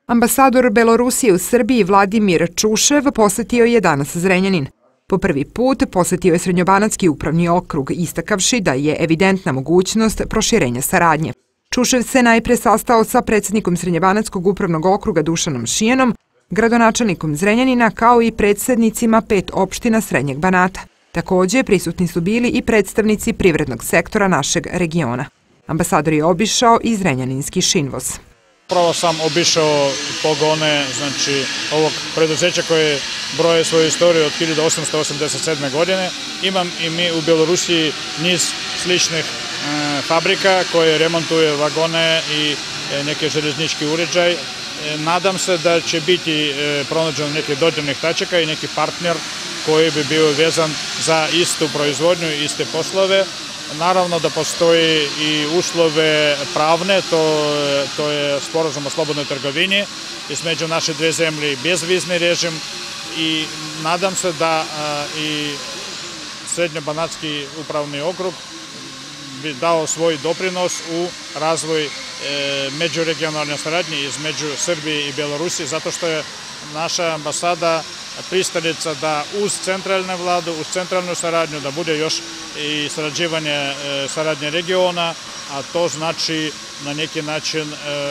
Ambasador Belorusije u Srbiji Vladimir Čušev posetio je danas Zrenjanin. Po prvi put posetio je Srednjobanatski upravni okrug, istakavši da je evidentna mogućnost proširenja saradnje. Čušev se najpre sastao sa predsjednikom Srednjobanatskog upravnog okruga Dušanom Šijanom, gradonačelnikom Zrenjanina kao i predsjednicima 5 opština Srednjeg Banata. Također prisutni su bili i predstavnici privrednog sektora našeg regiona. Ambasador je obišao i zrenjaninski Šinvoz. Upravo sam obišao pogone ovog preduzeća koje broje svoju istoriju od 1887. godine. Imam i mi u Belorusiji niz sličnih fabrika koje remontuje vagone i neke željeznički uređaj. Nadam se da će biti pronađeno nekih dodirnih tačaka i neki partner koji bi bio vezan za istu proizvodnju i iste poslove. Naravno da postoji i uslove pravne, to je sporazum o slobodnoj trgovini između naše dve zemlje i bezvizni režim i nadam se da i Srednjobanatski upravni okrug bi dao svoj doprinos u razvoj međuregionalne saradnje između Srbije i Belorusije, zato što je naša ambasada pristalica da uz centralne vladu, uz centralnu saradnju, da bude još i saradnje regiona, a to znači na neki način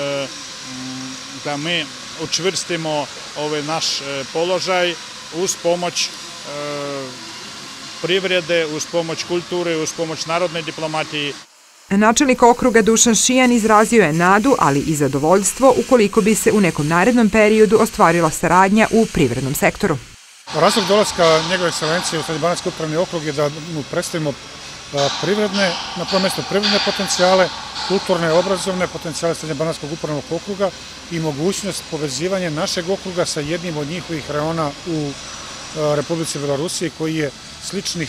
da mi učvrstimo ovaj naš položaj uz pomoć privrede, uz pomoć kulture, uz pomoć narodne diplomatije. Načelnik okruga Dušan Šijan izrazio je nadu, ali i zadovoljstvo ukoliko bi se u nekom narednom periodu ostvarila saradnja u privrednom sektoru. Razlog dolaska njegove ekscelencije u Srednjobanatski upravni okrug je da mu predstavimo na prvom mjestu privredne potencijale, kulturne, obrazovne potencijale Srednjobanatskog upravnog okruga i mogućnost povezivanja našeg okruga sa jednim od njihovih reona u Republici Belorusiji koji je sličan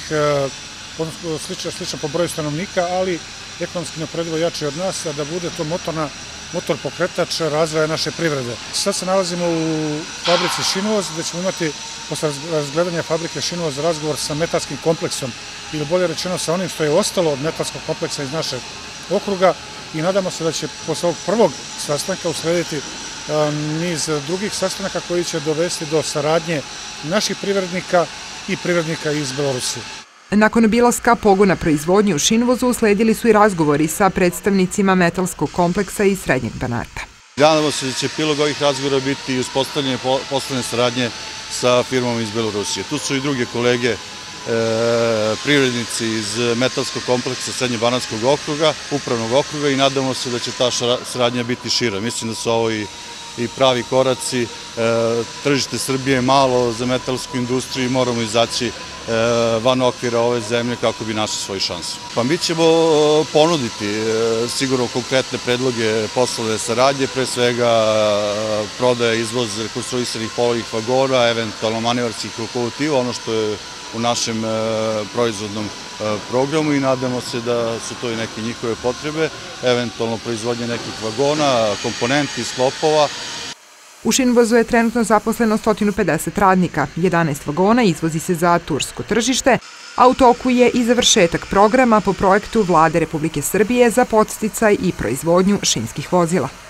po broju stanovnika, ali ekonomski neuporedivo jači od nas, a da bude to motor pokretač razvoja naše privrede. Sad se nalazimo u fabrici Šinvoz, gde ćemo imati posle razgledanja fabrike Šinvoz razgovor sa metalskim kompleksom, ili bolje rečeno sa onim što je ostalo od metalskog kompleksa iz našeg okruga i nadamo se da će posle ovog prvog sastanka uslediti niz drugih sastanaka koji će dovesti do saradnje naših privrednika i privrednika iz Belorusije. Nakon obilaska pogona proizvodnje u Šinvozu usledili su i razgovori sa predstavnicima metalskog kompleksa iz Srednjeg Banata. Nadamo se da će epilog ovih razgovora biti i uspostavljanje poslovne saradnje sa firmama iz Belorusije. Tu su i druge kolege privrednici iz metalskog kompleksa Srednjobanatskog okruga, upravnog okruga i nadamo se da će ta saradnja biti šira. Mislim da su ovo i pravi koraci. Tržište Srbije je malo za metalsku industriju i moramo izaći van okvira ove zemlje kako bi našli svoju šansu. Pa mi ćemo ponuditi sigurno konkretne predloge poslovne saradnje, pre svega prodaja, izvoz rekonstruisanih polovnih vagona, eventualno manevarskih lokomotiva, ono što je u našem proizvodnom programu i nadamo se da su to i neke njihove potrebe, eventualno proizvodnje nekih vagona, komponenti, sklopova. U Šinvozu je trenutno zaposleno 150 radnika, 11 vagona izvozi se za tursko tržište, a u toku je i završetak programa po projektu Vlade Republike Srbije za podsticaj i proizvodnju šinskih vozila.